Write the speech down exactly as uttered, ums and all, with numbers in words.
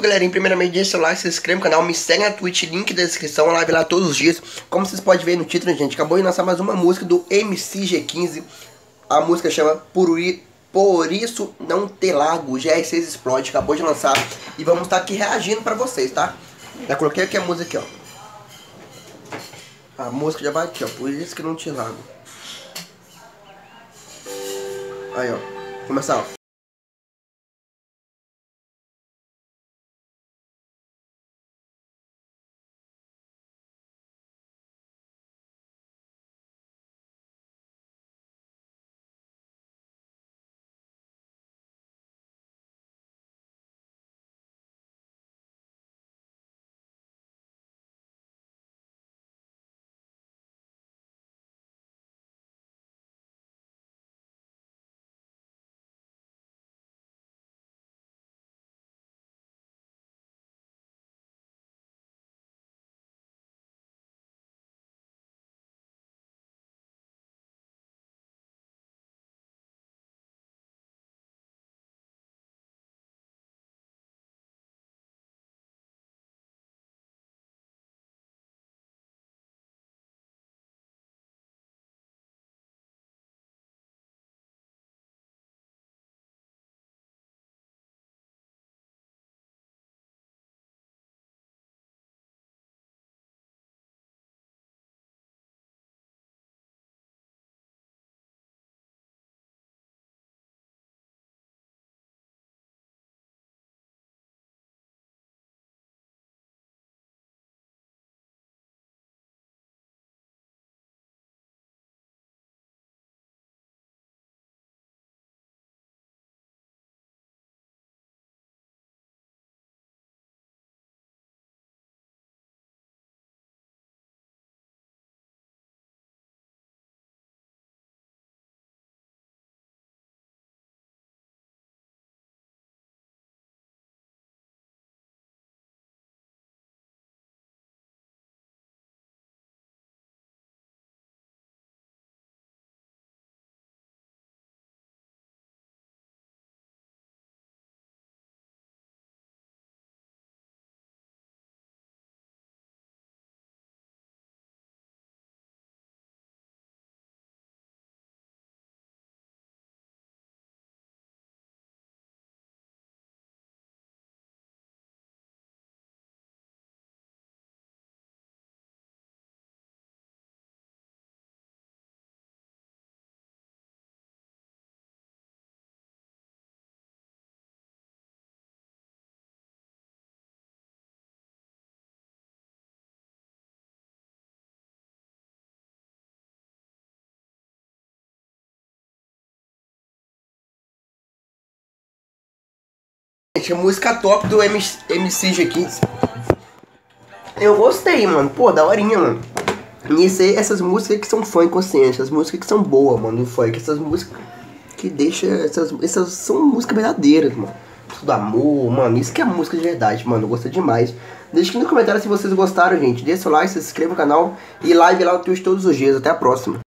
galerinha, primeiramente deixa o like, se inscreve no canal, me segue na Twitch, link da descrição, live lá todos os dias. Como vocês podem ver no título, gente, acabou de lançar mais uma música do M C G quinze. A música chama Por, Por Isso Não Ter Lago, G R seis Explode, acabou de lançar. E vamos estar aqui reagindo pra vocês, tá? Já coloquei aqui a música aqui, ó. A música já vai aqui, ó, Por Isso Que Não Te Lago. Aí, ó, começar, ó. Gente, a música top do M C G quinze. Eu gostei, mano. Pô, daorinha, mano. E esse, essas músicas que são fã inconsciente, as músicas que são boas, mano, do funk. Essas músicas que deixam. Essas, essas são músicas verdadeiras, mano. Tudo amor, mano. Isso que é música de verdade, mano. Eu gostei demais. Deixa aqui no comentário se vocês gostaram, gente. Deixa o like, se inscreva no canal e live lá no Twitch todos os dias. Até a próxima.